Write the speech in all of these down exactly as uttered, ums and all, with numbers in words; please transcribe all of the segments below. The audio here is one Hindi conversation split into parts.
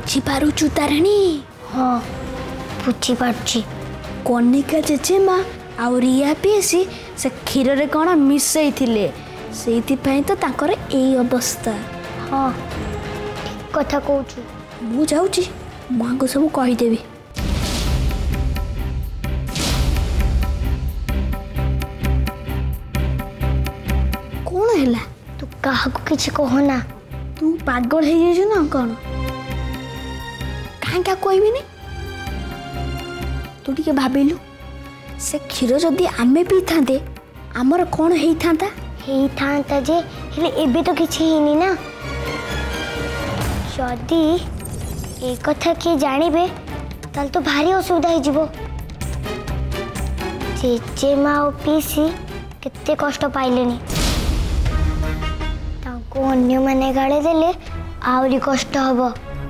बुझीपारुचु तारिणी? हाँ बुझीपारुची। कनिका जेजेमा आउ रिया पीसी से क्षीर रे कौन मिसई थिले सेइथिपाई तो तांकर एई अवस्था। हाँ ठीक कथा कहूचु। मु जाउची मां को सब कहि देबी। कौन हैला? तू काहा को किछ कहना। तू पागल हो जाइछु ना कौन? कहाँ क्या कहबी नहीं? तू टिके भाबिलु से क्षीर जदि आमे पी थांते आमर कौन हेई थांता? हेई थांता जे हेले एबे तो किछि हेनी ना। जदि ए कथा के जानिबे ताल तो भारी असुविधा हो जिवो। जेजेमा और पीसी केते कष्ट पाइलेनी। तांको अन्य माने गाळे देले आउरी कष्ट हबो।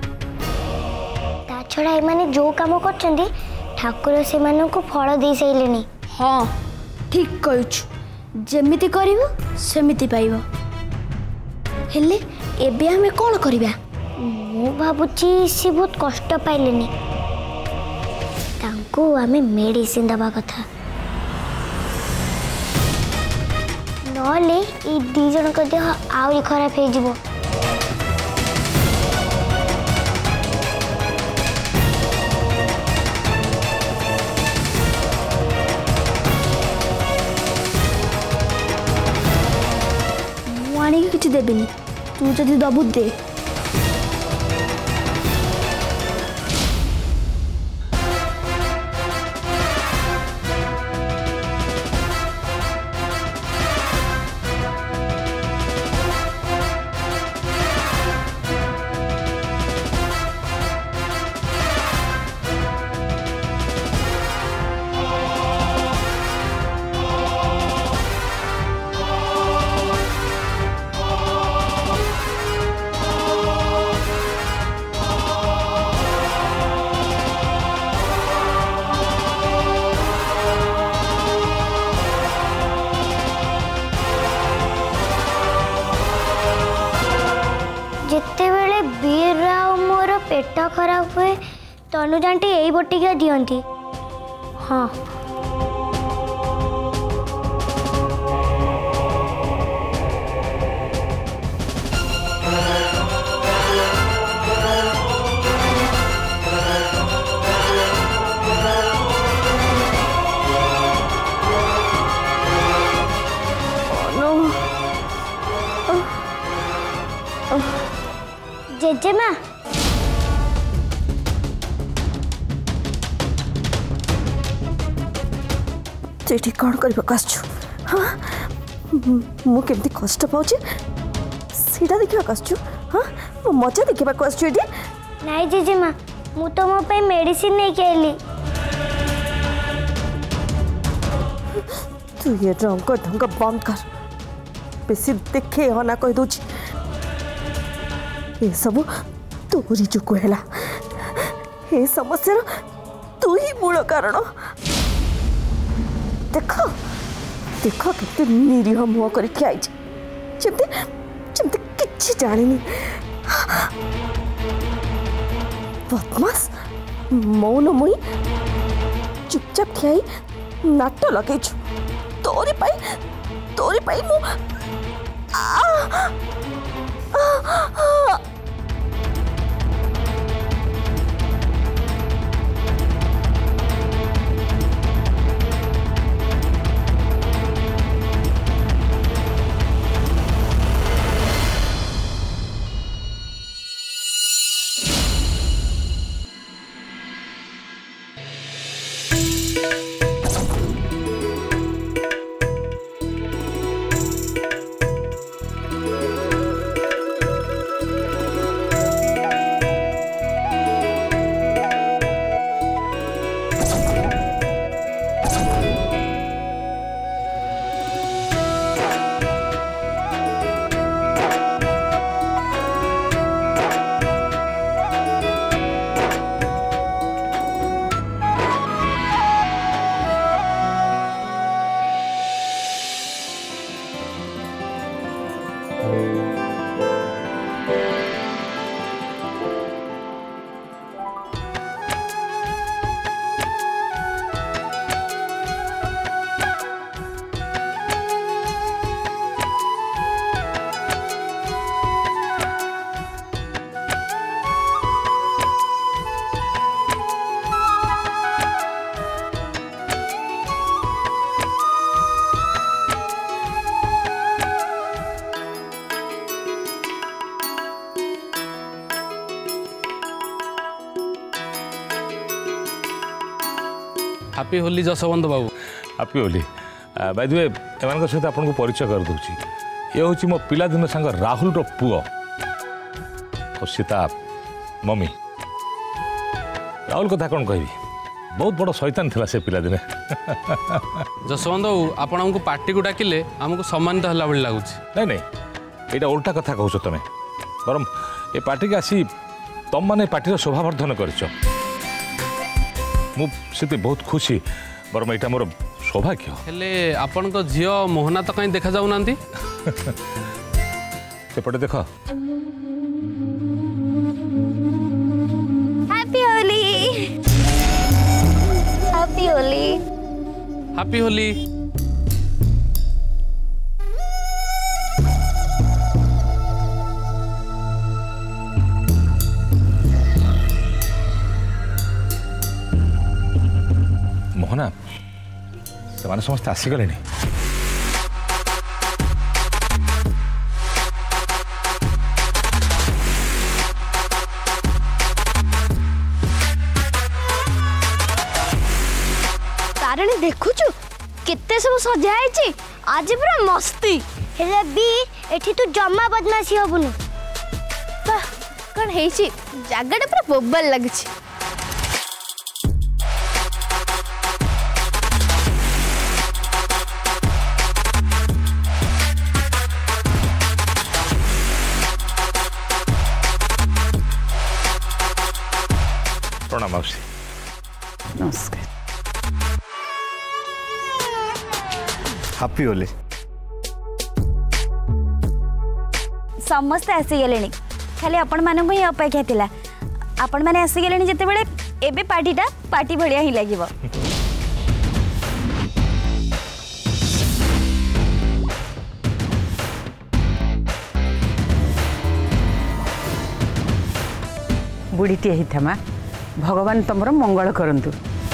ता छड़ा ए माने जो काम करचंदी ठाकुर से मानन को फल दे सैलेनी। हाँ ठीक कहछु। जेमिति करिवो सेमिति पाइबो। हेले एबे हमें कौन करिबा? मु भाबुची से बहुत कष्ट पाइलेनी तांको आमे मेडिसिन दबा कथा। नले ई दी जन को देह आउरी खराब हो जिवो। मु किछि देबिनी तू जदि दबु दे। जिते बेले बीर राव मोर पेट खराब हुए तनु जांटी यही बटिका दियंती। हाँ जेजेमा सेठी कौन करबा आसछु? हाँ मु केमती कष्ट पाउची सीधा देखा आसछु? हाँ मो मजा देखा आसछु एठी? नहीं जेजेमा मु तो मो पे मेडिसिन नहीं केली। तू ये रंग ढंग बंद कर बेसी देखे हना कह दूची। ये सब तोरी चुकु है ये समस्या तू ही मूल कारण। देख देख के निरीह मुह करके आई कि जानी बदमाश मौन मुई चुपचाप ठियाई नाट लगे तोरी पाई तोरी पाई मु आ आ हैप्पी होली जसवंत बाबू। Happy Holi. By the way एमान सहित आपन को परिचय कर दूची। ये हूँ मो पिलादिन सांग राहुल रो पुओ और सीता मम्मी। राहुल कथा कौन कहबी बहुत बड़ शैतान थिला से पिलादिने। जसवंत बाबू आपण हमको पार्टी को डाकिले हमको सम्मानित हला बळी लागुची। नहीं नहीं एटा उल्टा कथा कहछ तमे बरम ए पार्टी के आसी तुम माने पार्टी शोभावर्धन कर बहुत खुशी बरम एटा मोर सौभाग्य। हेले आपण को झियो मोहना तो कहीं देखा जाऊ नांती सेपटे देख। Happy Holi happy Holi happy Holi. Mohana से माने समस्त आसीगले तारणी देखुचु केते सब सजा है आज पूरा मस्ती हेले भी एठी तू जम्मा बदमाशी हबुनु कौन है जगटा पूरा बोबाल लगे। प्रणाम मौसी। नमस्कार। हैप्पी होली। समस्त आसीगले खाली आपण मानक ही अपेक्षा थिला आपण माने आसीगले जते बेले एबे पार्टीटा पार्टी भलिया ही लागिवो। बुढ़ीटे ही थमा भगवान तुमर मंगल करंतु।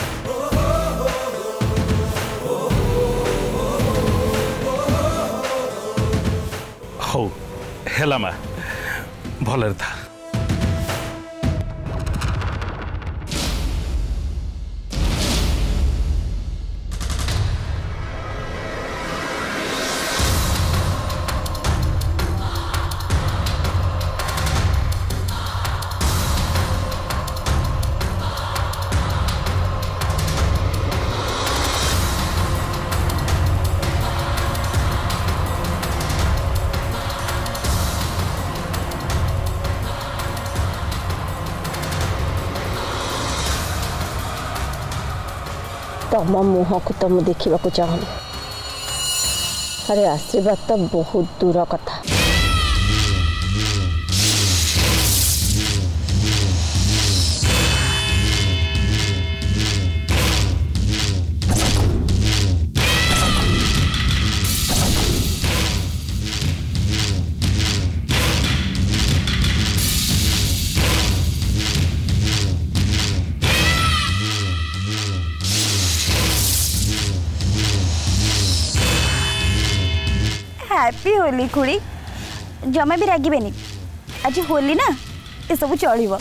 हो हेला मा भलर था। तम मुह को तो मुझे देखा चाहूँ। अरे आशीर्वाद तो बहुत दूर कथा। हैप्पी होली खुड़ी जमा भी रागिबेनी आज होली ना ये सब चलिबो।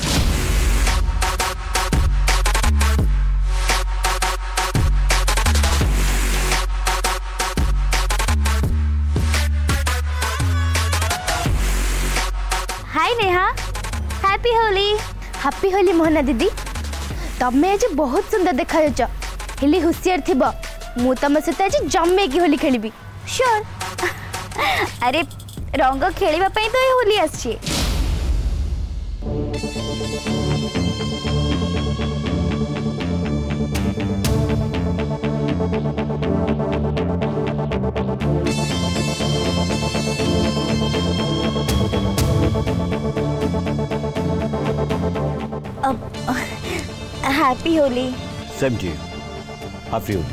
Hi Neha happy Holi. Happy Holi Mohana दीदी तमे आज बहुत सुंदर देखा जाच हेली होशियार थिबो मु तम सहित आज जम्मे की होली खेलिबी श्योर। अरे रंग खेलिबा पई तो ये होली आछि। अब happy Holi. Same to you. Happy Holi.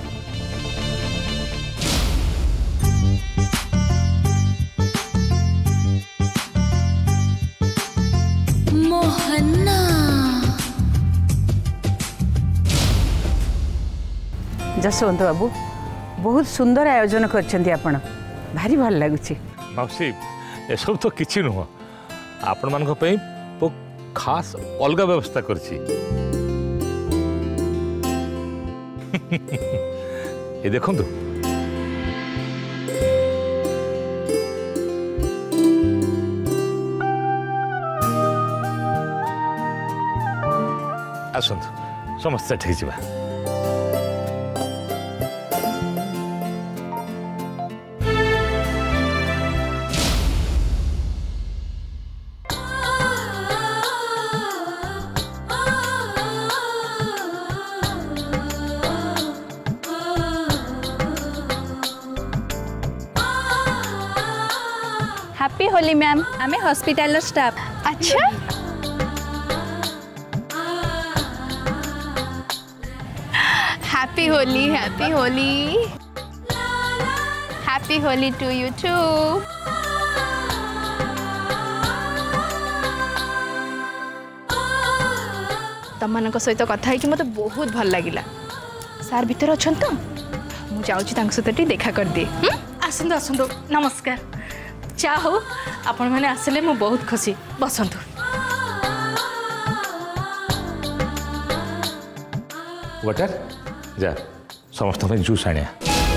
Jaswant बाबू बहुत सुंदर आयोजन करछंती आपण भारी भल लागुची। मौसी ए सब तो किछि नुह आपण मान को पई वो खास अलग व्यवस्था करछि। ये देखु आसतु समस्या ठीक जा हैप्पी होली मैम आमे हॉस्पिटल स्टाफ। अच्छा happy Holi happy Holi happy Holi to you too. तम सहित कथा है कि मत बहुत भल लगिला। सार भीतर अच्छा तो मुझे सहित देखा कर दिए। आसतु आसतु नमस्कार। चा हो आपण मैंने आसिले मु बहुत खुशी बसंतु। वाटर जा समस्त जूस आने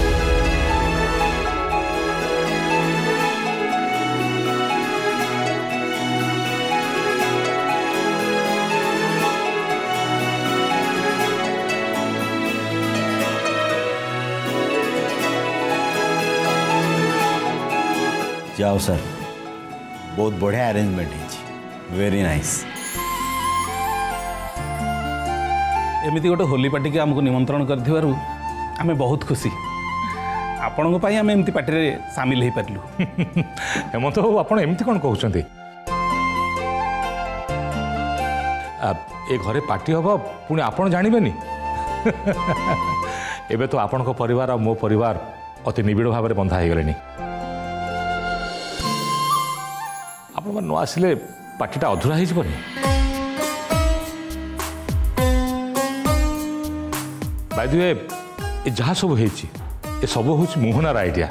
जाओ सर बहुत बढ़िया अरेंजमेंट है वेरी नाइस। एमती गोटे होली पार्टी के आमको निमंत्रण कर आमे बहुत खुशी आपण आम एमती पार्टी रे सामिल हो पार्लु। हेमंत बाबू आप एमती कौन कहते ए घरे पार्टी हम पुणी आपण जानवेनि। एबे तो आपण परिवार और मो परिवार अति निबिड़ भाव में बंधा हो गले। आप न आसिले पार्टीटा अधूरा हो बाय द वे ये जहाँ सब है सब हूँ मोहनार आइडिया।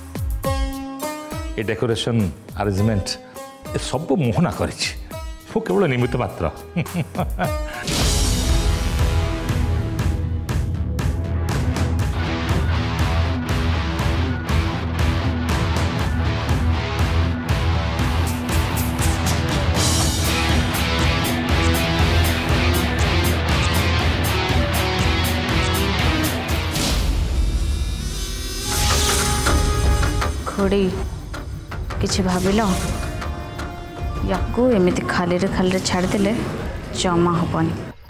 ये डेकोरेशन अरेंजमेंट ये सब मोहना कर केवल निमित्त मात्र। खोड़ी किसी भाविल या एमती खाली रे खाली रे छाड़देले जमा हेनी।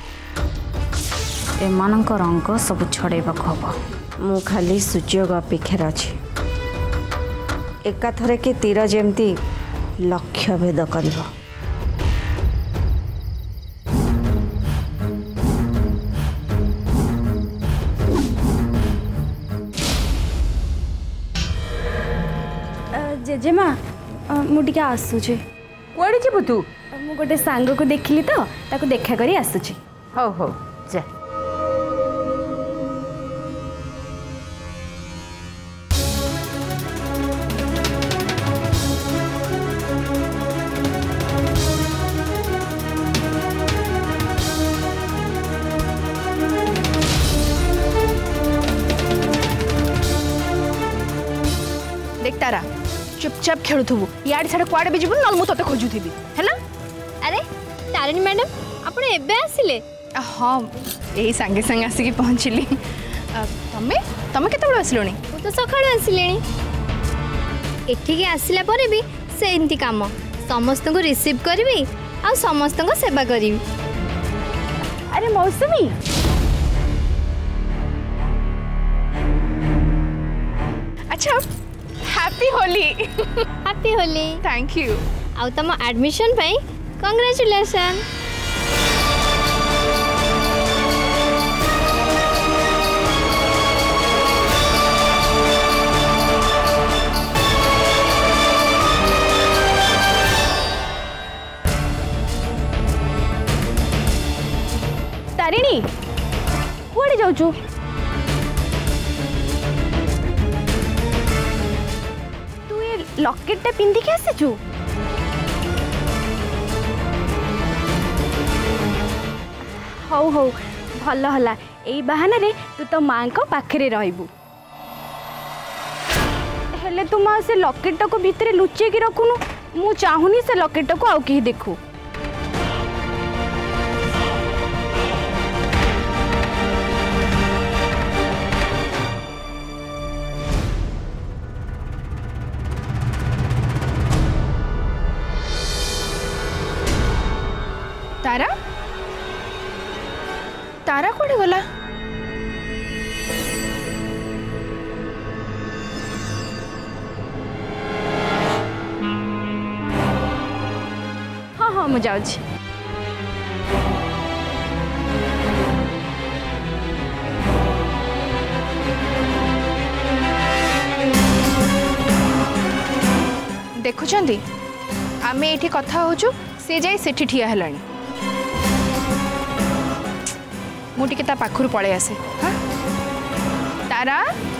एमान रंग सब छड़ेबा हम। मु खाली सूर्य अपेक्षा अच्छी एकाथरे के तीर जमती लक्ष्य भेद कर। जेजेमा मुझे आसूचे कुआड़े जीवु तू? मु गोटे सांग को देखली तो ताको देखा करी आसूची। हो हो जा। देख तारा चुपचाप खेलुथबु यार छाड़ कुआड़े भी जीवन नल मु तते खोजुथबी हैला। अरे तारिणी मैडम आपण एबे आसिले? हां एही संगे संगे आसी पहुंचली। तमे तमे केते बड़ आसिलोनी? मु तो सखाळ आसिलेनी। एठी के आसिला परे भी सेंती काम समस्त को रिसीव करबी आ समस्त को सेवा करबी। अरे मौसमी अच्छा happy Holi. Happy Holi. Thank you. आउ तम एडमिशन पे कांग्रेचुलेशन। तारिणी कुआड़े जाऊचु? लॉकेट पिंधि के आसीचु? हौ हौ भल हला एई बहाना रे तू तो माँ को पाखरे रहबू हेले तू माँ से लकेट को भितर लुचे की रखुनु मु चाहूनी से लकेट को आउ कहीं देखू तारा तारा कोड़े गला हाँ हाँ मुझे जाऊँ देखुंट आम ये कथा होचु से जाई सेठी ठिया हेलानी मुझे ता पाखुर पड़े आसे हाँ तारा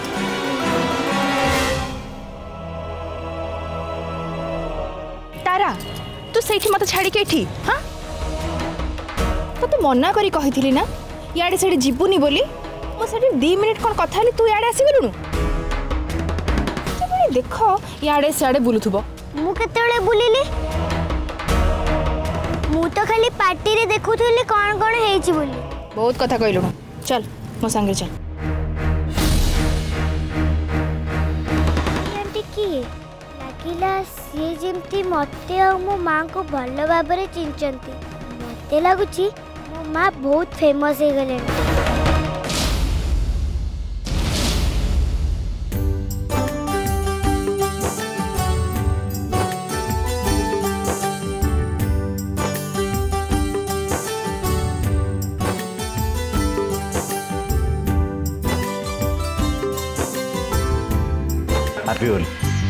तारा तू सेठी मत छाड़ी के एठी हाँ तो तू मना करी कही ना याडे सेठी जीवुनी बोली मो सेठी दी मिनिट कौन कथा हली तू याडे आसी गलुनु तो देख याडे सियाडे बुलुथुबो मु केतेबेले बुलिली मु तो खाली पार्टी रे देखुथुली कोन कोन हेची बोली बहुत कथा कहलु चल मो संगे चल आंटी की लागिला सी जेमती मते और मो मां को भल भाबरे चिंचंती मते लागुची मो मां बहुत फेमस हे गले हैप्पी होली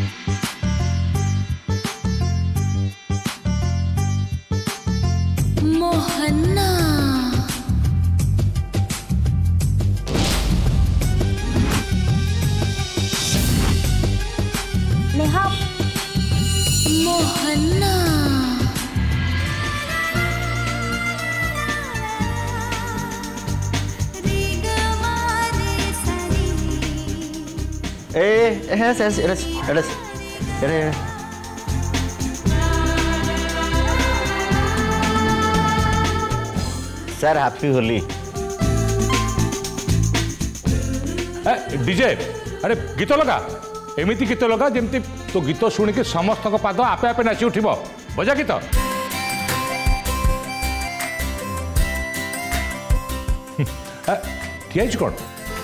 मोहन्ना नेहा मोहन्ना ए एस एस एस एस एरे सर हैप्पी होली डीजे अरे गीत लगा एमती गीत लगा जमती तो गीत शुणिक समस्त पाद आपे आपे नाची उठिब बजा गीत ठिया कौन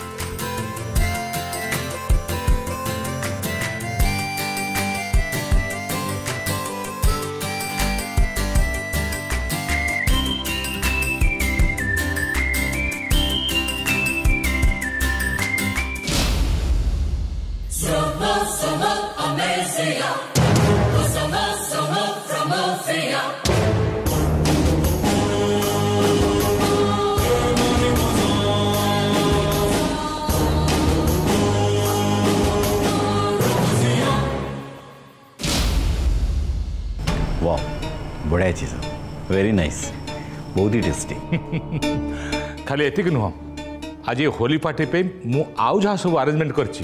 बढ़िया चीज वेरी नाइस बहुत ही टेस्टी खाली एतिक नुह आज ये होली पार्टी पे मु आउ जहाँ सब अरेंजमेंट करछि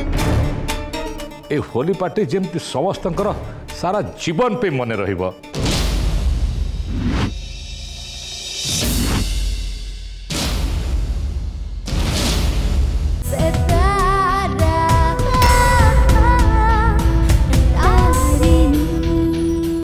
ए होली पार्टी जेमती समस्तंकर सारा जीवन पे मन रहिबो।